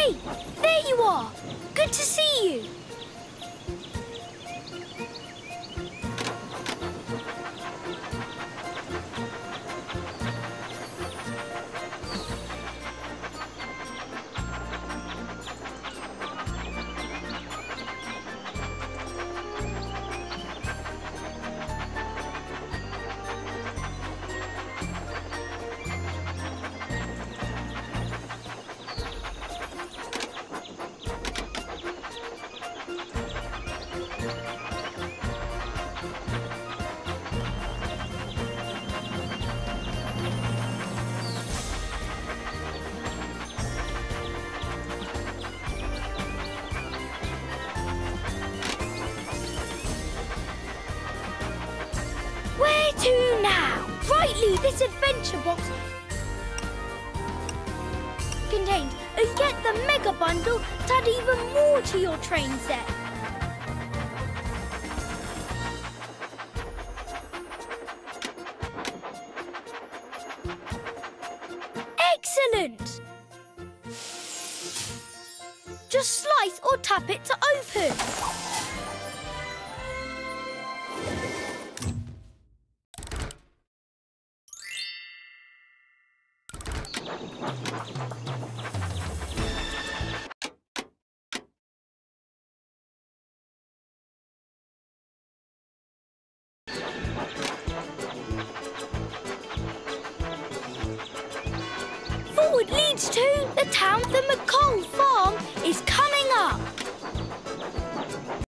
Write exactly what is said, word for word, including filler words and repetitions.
Hey, there you are. Good to see you. Where to now? Rightly, this adventure box contains a Get the Mega Bundle to add even more to your train set. Excellent! Just slice or tap it to open. Forward leads to the town of the McColl Farm.